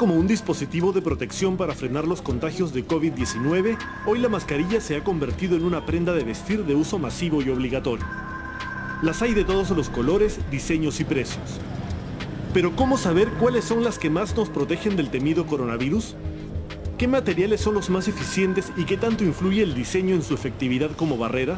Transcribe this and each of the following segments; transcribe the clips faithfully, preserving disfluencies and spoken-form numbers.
como un dispositivo de protección para frenar los contagios de COVID diecinueve, hoy la mascarilla se ha convertido en una prenda de vestir de uso masivo y obligatorio. Las hay de todos los colores, diseños y precios. Pero ¿cómo saber cuáles son las que más nos protegen del temido coronavirus? ¿Qué materiales son los más eficientes y qué tanto influye el diseño en su efectividad como barrera?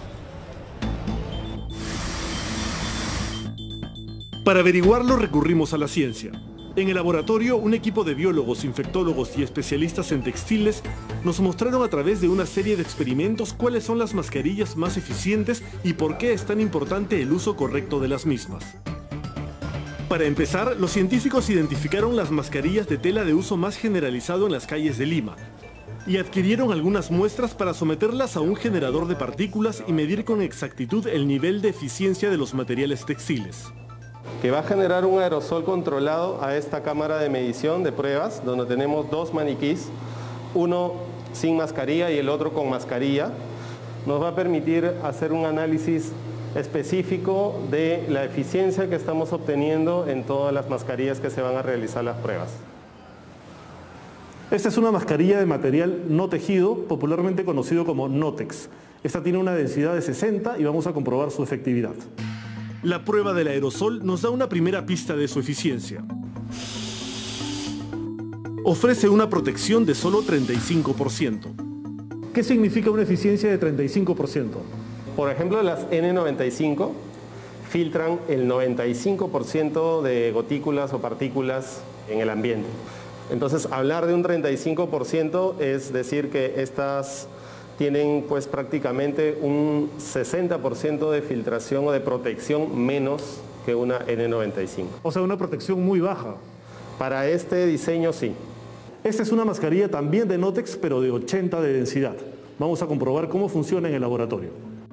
Para averiguarlo recurrimos a la ciencia. En el laboratorio, un equipo de biólogos, infectólogos y especialistas en textiles nos mostraron a través de una serie de experimentos cuáles son las mascarillas más eficientes y por qué es tan importante el uso correcto de las mismas. Para empezar, los científicos identificaron las mascarillas de tela de uso más generalizado en las calles de Lima y adquirieron algunas muestras para someterlas a un generador de partículas y medir con exactitud el nivel de eficiencia de los materiales textiles. Que va a generar un aerosol controlado a esta cámara de medición de pruebas, donde tenemos dos maniquís, uno sin mascarilla y el otro con mascarilla. Nos va a permitir hacer un análisis específico de la eficiencia que estamos obteniendo en todas las mascarillas que se van a realizar las pruebas. Esta es una mascarilla de material no tejido, popularmente conocido como Notex. Esta tiene una densidad de sesenta y vamos a comprobar su efectividad. La prueba del aerosol nos da una primera pista de su eficiencia. Ofrece una protección de solo treinta y cinco por ciento. ¿Qué significa una eficiencia de treinta y cinco por ciento? Por ejemplo, las ene noventa y cinco filtran el noventa y cinco por ciento de gotículas o partículas en el ambiente. Entonces, hablar de un treinta y cinco por ciento es decir que estas tienen pues prácticamente un sesenta por ciento de filtración o de protección menos que una ene noventa y cinco. O sea, una protección muy baja. Para este diseño sí. Esta es una mascarilla también de Notex, pero de ochenta de densidad. Vamos a comprobar cómo funciona en el laboratorio.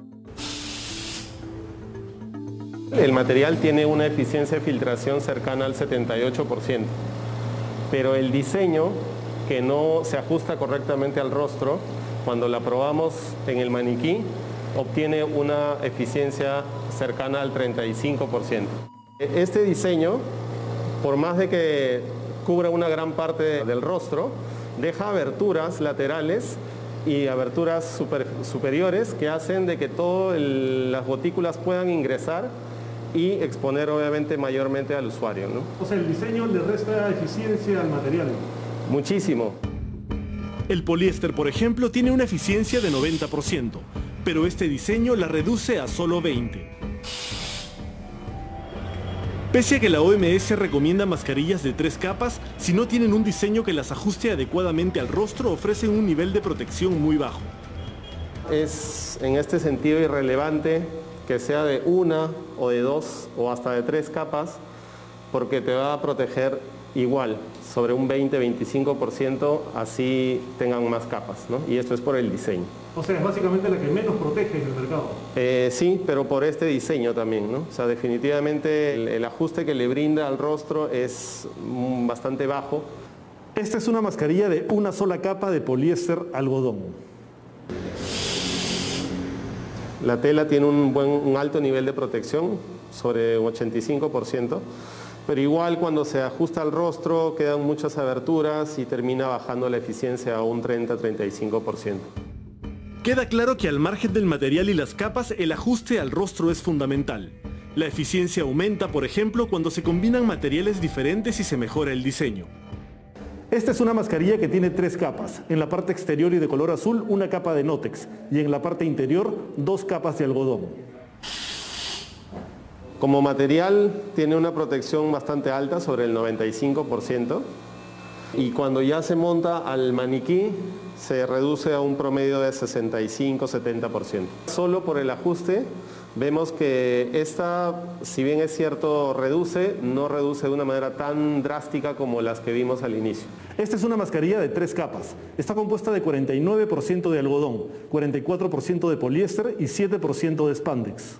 El material tiene una eficiencia de filtración cercana al setenta y ocho por ciento, pero el diseño, que no se ajusta correctamente al rostro, cuando la probamos en el maniquí, obtiene una eficiencia cercana al treinta y cinco por ciento. Este diseño, por más de que cubra una gran parte del rostro, deja aberturas laterales y aberturas super, superiores que hacen de que todas las gotículas puedan ingresar y exponer obviamente mayormente al usuario, ¿no? O sea, el diseño le resta eficiencia al material. Muchísimo. El poliéster, por ejemplo, tiene una eficiencia de noventa por ciento, pero este diseño la reduce a solo veinte por ciento. Pese a que la O M S recomienda mascarillas de tres capas, si no tienen un diseño que las ajuste adecuadamente al rostro, ofrecen un nivel de protección muy bajo. Es en este sentido irrelevante que sea de una o de dos o hasta de tres capas, porque te va a proteger igual, sobre un veinte a veinticinco por ciento, así tengan más capas, ¿no? Y esto es por el diseño. O sea, es básicamente la que menos protege en el mercado. Eh, sí, pero por este diseño también, ¿no? O sea, definitivamente el, el ajuste que le brinda al rostro es mm, bastante bajo. Esta es una mascarilla de una sola capa de poliéster algodón. La tela tiene un, buen, un alto nivel de protección, sobre un ochenta y cinco por ciento. Pero igual cuando se ajusta al rostro quedan muchas aberturas y termina bajando la eficiencia a un treinta a treinta y cinco por ciento. Queda claro que al margen del material y las capas, el ajuste al rostro es fundamental. La eficiencia aumenta, por ejemplo, cuando se combinan materiales diferentes y se mejora el diseño. Esta es una mascarilla que tiene tres capas. En la parte exterior y de color azul, una capa de Notex. Y en la parte interior, dos capas de algodón. Como material tiene una protección bastante alta, sobre el noventa y cinco por ciento, y cuando ya se monta al maniquí se reduce a un promedio de sesenta y cinco a setenta por ciento. Solo por el ajuste vemos que esta, si bien es cierto reduce, no reduce de una manera tan drástica como las que vimos al inicio. Esta es una mascarilla de tres capas. Está compuesta de cuarenta y nueve por ciento de algodón, cuarenta y cuatro por ciento de poliéster y siete por ciento de spandex.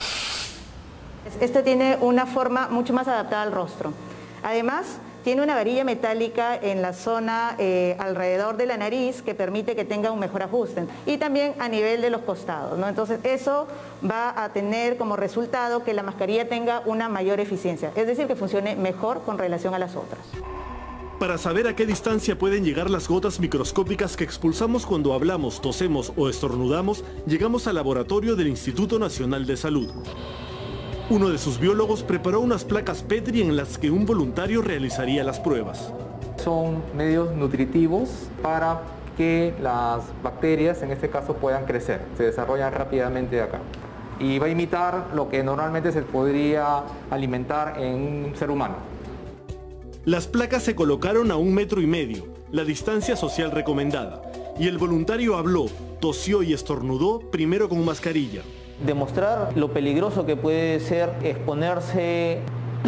Este tiene una forma mucho más adaptada al rostro. Además, tiene una varilla metálica en la zona eh, alrededor de la nariz que permite que tenga un mejor ajuste. Y también a nivel de los costados, ¿no? Entonces, eso va a tener como resultado que la mascarilla tenga una mayor eficiencia. Es decir, que funcione mejor con relación a las otras. Para saber a qué distancia pueden llegar las gotas microscópicas que expulsamos cuando hablamos, tosemos o estornudamos, llegamos al laboratorio del Instituto Nacional de Salud. Uno de sus biólogos preparó unas placas Petri en las que un voluntario realizaría las pruebas. Son medios nutritivos para que las bacterias, en este caso, puedan crecer. Se desarrollan rápidamente acá. Y va a imitar lo que normalmente se podría alimentar en un ser humano. Las placas se colocaron a un metro y medio, la distancia social recomendada, y el voluntario habló, tosió y estornudó, primero con mascarilla. Demostrar lo peligroso que puede ser exponerse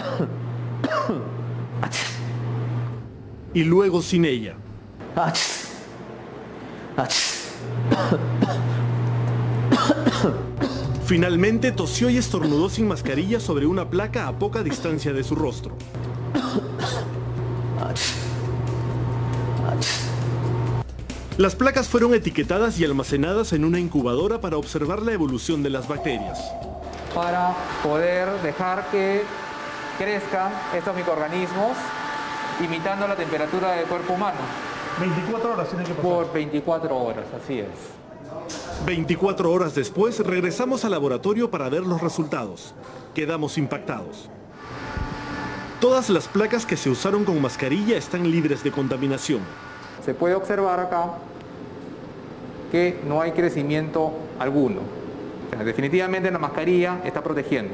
y luego sin ella. Finalmente tosió y estornudó sin mascarilla sobre una placa a poca distancia de su rostro. Las placas fueron etiquetadas y almacenadas en una incubadora para observar la evolución de las bacterias. Para poder dejar que crezcan estos microorganismos imitando la temperatura del cuerpo humano. veinticuatro horas tiene que pasar. Por veinticuatro horas, así es. veinticuatro horas después regresamos al laboratorio para ver los resultados. Quedamos impactados. Todas las placas que se usaron con mascarilla están libres de contaminación. Se puede observar acá que no hay crecimiento alguno. O sea, definitivamente la mascarilla está protegiendo.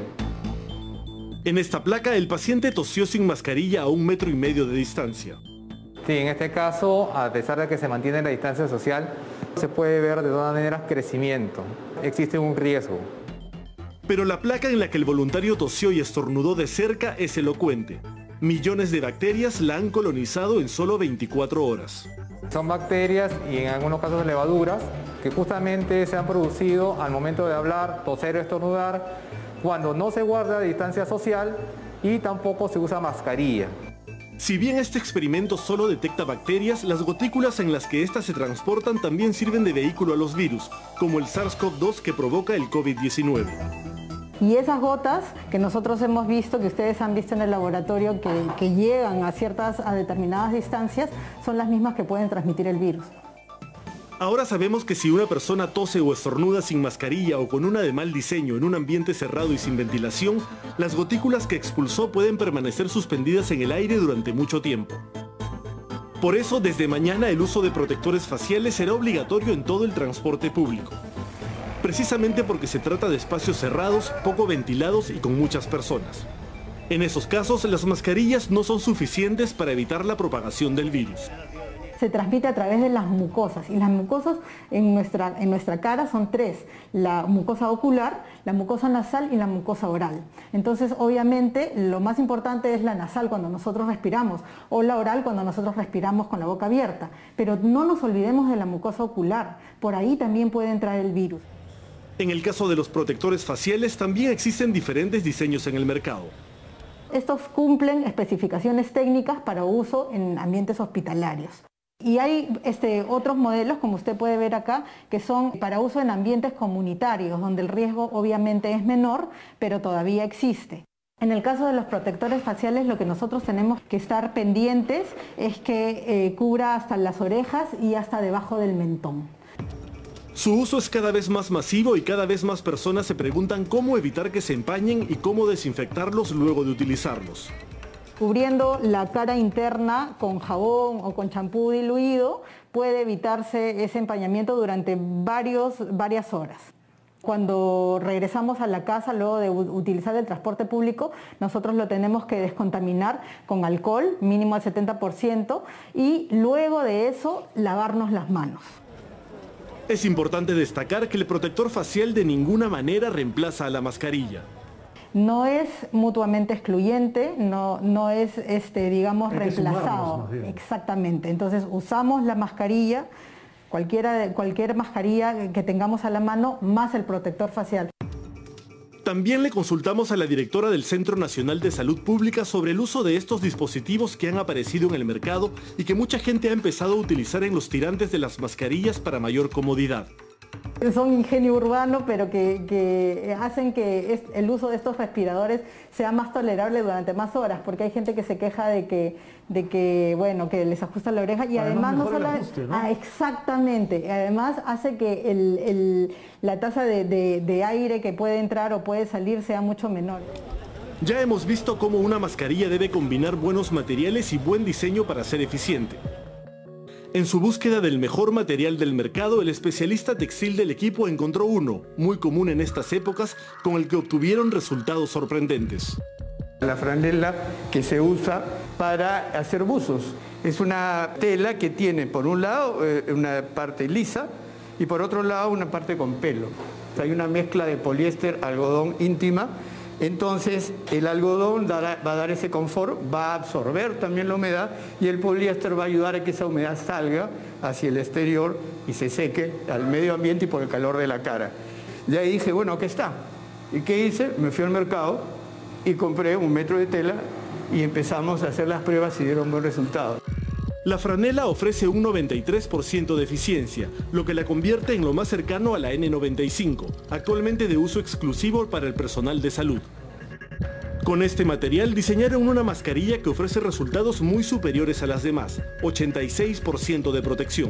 En esta placa el paciente tosió sin mascarilla a un metro y medio de distancia. Sí, en este caso, a pesar de que se mantiene la distancia social, se puede ver de todas maneras crecimiento. Existe un riesgo. Pero la placa en la que el voluntario tosió y estornudó de cerca es elocuente. Millones de bacterias la han colonizado en solo veinticuatro horas. Son bacterias y en algunos casos levaduras que justamente se han producido al momento de hablar, toser o estornudar, cuando no se guarda distancia social y tampoco se usa mascarilla. Si bien este experimento solo detecta bacterias, las gotículas en las que éstas se transportan también sirven de vehículo a los virus, como el SARS CoV dos que provoca el COVID diecinueve. Y esas gotas que nosotros hemos visto, que ustedes han visto en el laboratorio, que, que llegan a ciertas, a determinadas distancias, son las mismas que pueden transmitir el virus. Ahora sabemos que si una persona tose o estornuda sin mascarilla o con una de mal diseño en un ambiente cerrado y sin ventilación, las gotículas que expulsó pueden permanecer suspendidas en el aire durante mucho tiempo. Por eso, desde mañana el uso de protectores faciales será obligatorio en todo el transporte público. Precisamente porque se trata de espacios cerrados, poco ventilados y con muchas personas. En esos casos, las mascarillas no son suficientes para evitar la propagación del virus. Se transmite a través de las mucosas, y las mucosas en nuestra, en nuestra cara son tres: la mucosa ocular, la mucosa nasal y la mucosa oral. Entonces, obviamente, lo más importante es la nasal cuando nosotros respiramos, o la oral cuando nosotros respiramos con la boca abierta. Pero no nos olvidemos de la mucosa ocular, por ahí también puede entrar el virus. En el caso de los protectores faciales también existen diferentes diseños en el mercado. Estos cumplen especificaciones técnicas para uso en ambientes hospitalarios. Y hay este, otros modelos, como usted puede ver acá, que son para uso en ambientes comunitarios, donde el riesgo obviamente es menor, pero todavía existe. En el caso de los protectores faciales, lo que nosotros tenemos que estar pendientes es que eh, cubra hasta las orejas y hasta debajo del mentón. Su uso es cada vez más masivo y cada vez más personas se preguntan cómo evitar que se empañen y cómo desinfectarlos luego de utilizarlos. Cubriendo la cara interna con jabón o con champú diluido puede evitarse ese empañamiento durante varios, varias horas. Cuando regresamos a la casa luego de utilizar el transporte público, nosotros lo tenemos que descontaminar con alcohol, mínimo al setenta por ciento, y luego de eso lavarnos las manos. Es importante destacar que el protector facial de ninguna manera reemplaza a la mascarilla. No es mutuamente excluyente, no, no es, este, digamos, reemplazado. Exactamente. Entonces usamos la mascarilla, cualquiera, cualquier mascarilla que tengamos a la mano, más el protector facial. También le consultamos a la directora del Centro Nacional de Salud Pública sobre el uso de estos dispositivos que han aparecido en el mercado y que mucha gente ha empezado a utilizar en los tirantes de las mascarillas para mayor comodidad. Son ingenio urbano, pero que, que hacen que es, el uso de estos respiradores sea más tolerable durante más horas, porque hay gente que se queja de que, de que bueno, que les ajusta la oreja y además, además no solo... Ajuste, ¿no? Ah, exactamente, además hace que el, el, la tasa de, de, de aire que puede entrar o puede salir sea mucho menor. Ya hemos visto cómo una mascarilla debe combinar buenos materiales y buen diseño para ser eficiente. En su búsqueda del mejor material del mercado, el especialista textil del equipo encontró uno, muy común en estas épocas, con el que obtuvieron resultados sorprendentes. La franela que se usa para hacer buzos. Es una tela que tiene por un lado eh, una parte lisa y por otro lado una parte con pelo. O sea, hay una mezcla de poliéster, algodón íntima. Entonces el algodón dará, va a dar ese confort, va a absorber también la humedad y el poliéster va a ayudar a que esa humedad salga hacia el exterior y se seque al medio ambiente y por el calor de la cara. De ahí dije, bueno, ¿qué está? ¿Y qué hice? Me fui al mercado y compré un metro de tela y empezamos a hacer las pruebas y dieron buen resultado. La franela ofrece un noventa y tres por ciento de eficiencia, lo que la convierte en lo más cercano a la ene noventa y cinco, actualmente de uso exclusivo para el personal de salud. Con este material diseñaron una mascarilla que ofrece resultados muy superiores a las demás, ochenta y seis por ciento de protección.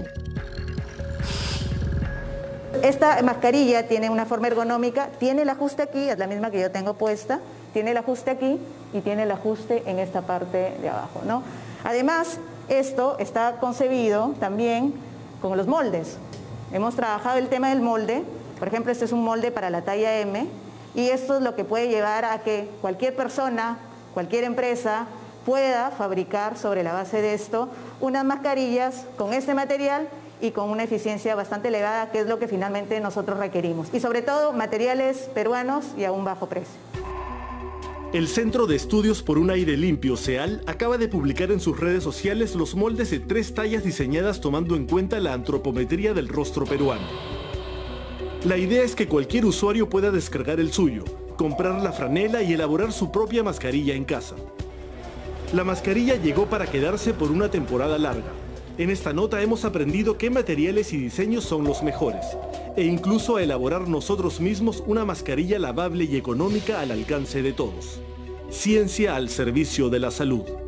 Esta mascarilla tiene una forma ergonómica, tiene el ajuste aquí, es la misma que yo tengo puesta, tiene el ajuste aquí y tiene el ajuste en esta parte de abajo, ¿no? Además, esto está concebido también con los moldes. Hemos trabajado el tema del molde, por ejemplo, este es un molde para la talla eme, y esto es lo que puede llevar a que cualquier persona, cualquier empresa pueda fabricar sobre la base de esto unas mascarillas con este material y con una eficiencia bastante elevada, que es lo que finalmente nosotros requerimos. Y sobre todo, materiales peruanos y a un bajo precio. El Centro de Estudios por un Aire Limpio, CEAL, acaba de publicar en sus redes sociales los moldes de tres tallas diseñadas tomando en cuenta la antropometría del rostro peruano. La idea es que cualquier usuario pueda descargar el suyo, comprar la franela y elaborar su propia mascarilla en casa. La mascarilla llegó para quedarse por una temporada larga. En esta nota hemos aprendido qué materiales y diseños son los mejores, e incluso a elaborar nosotros mismos una mascarilla lavable y económica al alcance de todos. Ciencia al servicio de la salud.